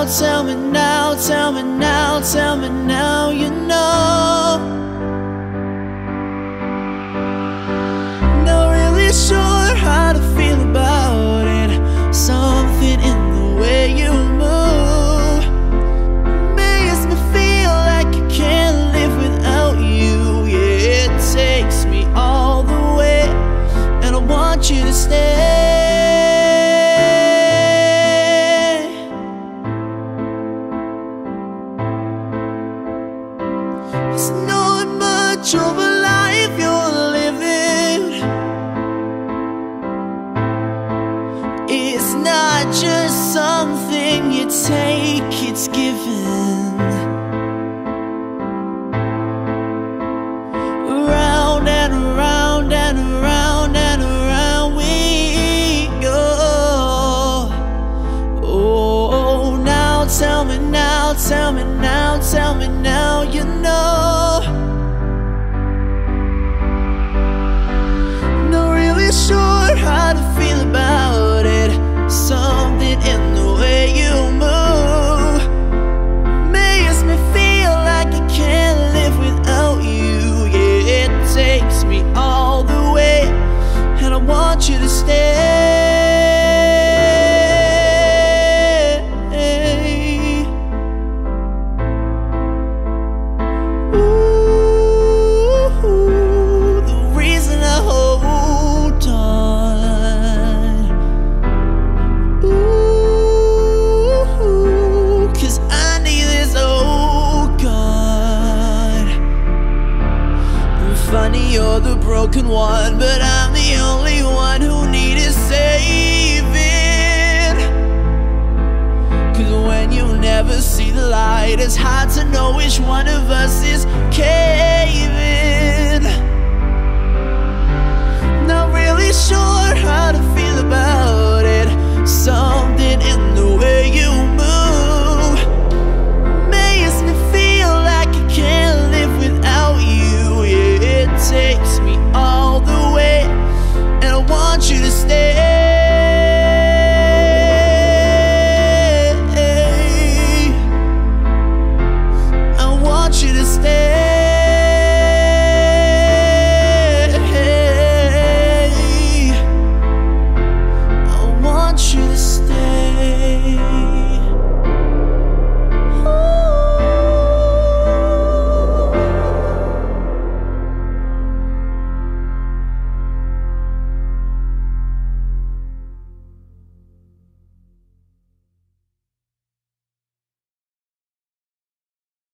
tell me now, tell me now, tell me now you know. Not really sure how to feel about it. Something in the way you move makes me feel like I can't live without you. Yeah, it takes me all the way, and I want you to stay. It's not much of a life you're living. It's not just something you take, it's given. Round and around and around and around we go. Oh, now tell me now, tell me now, tell me now you know. Not really sure how to feel about it. Something in the way you move makes me feel like I can't live without you. Yeah, it takes me all the way, and I want you to stay. Ooh, the reason I hold on. Ooh, 'cause I need this, oh God. Funny, you're the broken one, but I'm the only one who needed saving. 'Cause when you never see the light, it's hard to know which one of us is caving. Not really sure how to feel about it. Something in